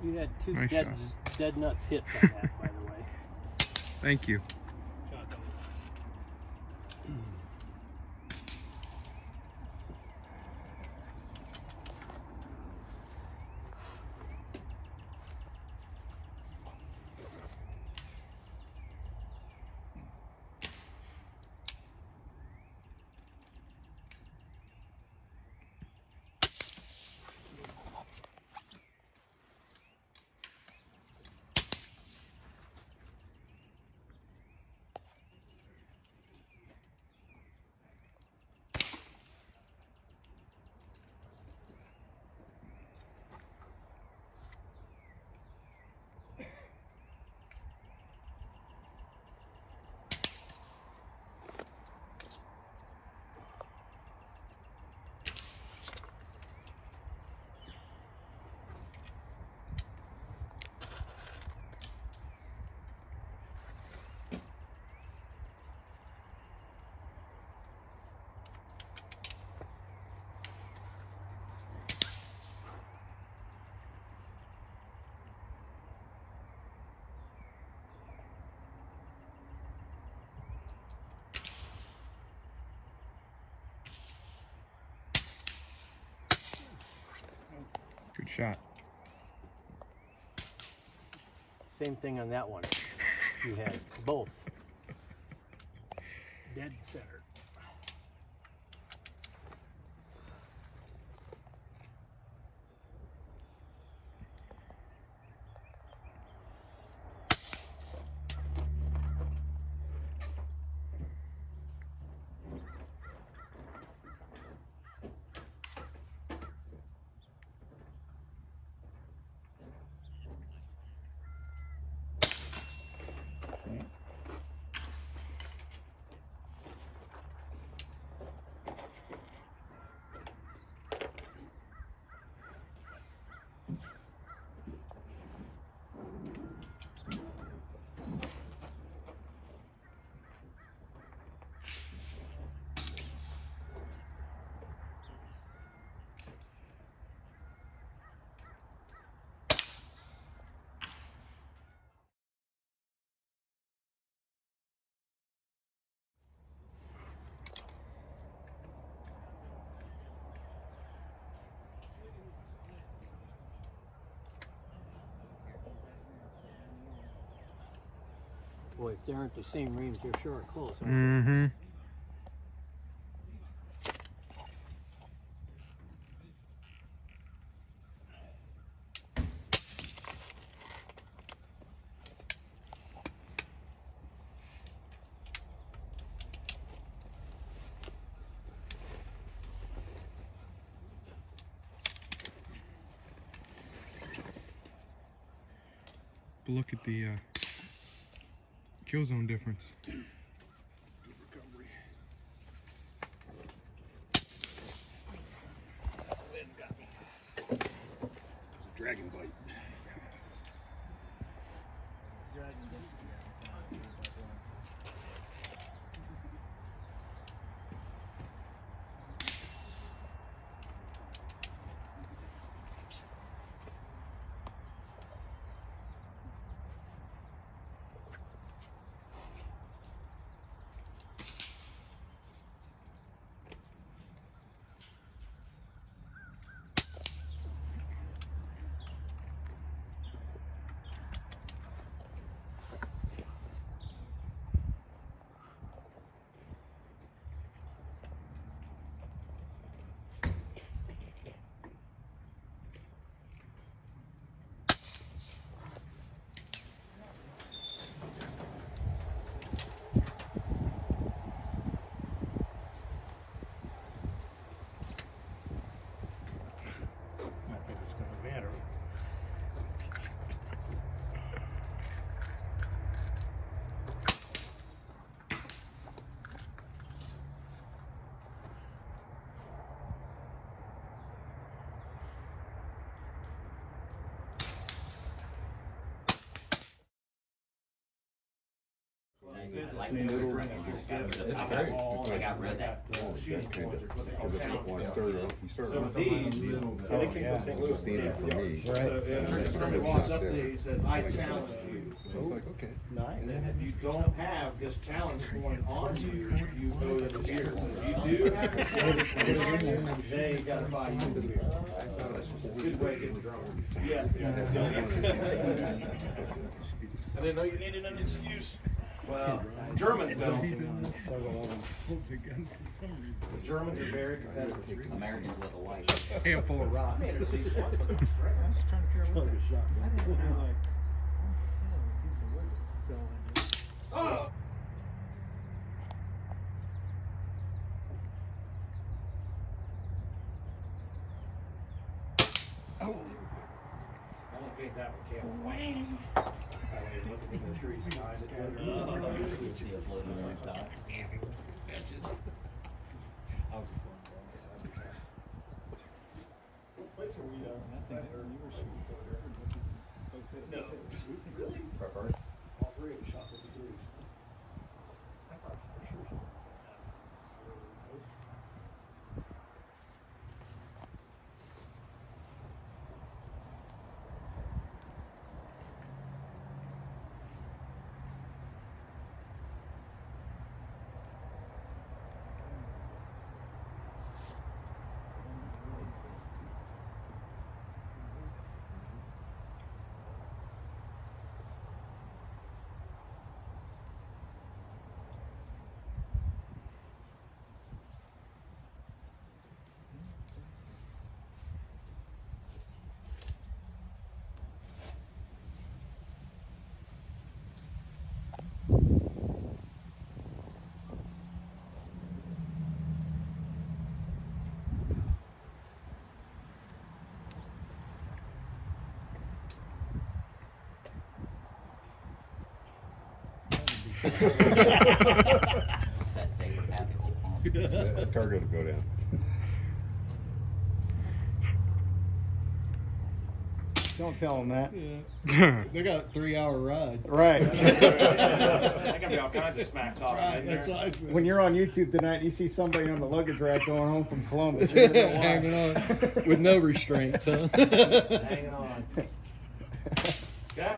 You had two Nice dead nuts hits on that, by the way. Thank you. Good shot. Same thing on that one. You had both. Dead center. Boy, if they aren't the same range, they're sure close. Mm-hmm. But look at the kill zone difference. Good recovery. Wind got me. It was a dragon bite. Dragon bite. Like middle, I got rid of that. When I started off, we started off. They came from St. Louis. Standing for me. Somebody walks up there, he says, I challenge you. I was like, okay. And then if you don't have this challenge going on you, you go to the beer. If you do have a challenge, they gotta buy you the beer. Good way to get drunk. Yeah. I didn't know you needed an excuse. Well, Germans don't. The Germans are very competitive. Americans with a white. Handful of rocks. Oh! I want to paint that one, Cal. Wham! Looking in the trees behind it. See it floating on top. No, really? For first? All three of them shot 53s. I thought for sure. That saber packet will pump. That cargo to go down. Don't tell them that. They got a 3-hour ride. Right. There's gonna be all kinds of smack talk in there. That's what I said. When you're on YouTube tonight and you see somebody on the luggage rack going home from Columbus, you're gonna know why. Hanging on with no restraints, huh? Hanging on.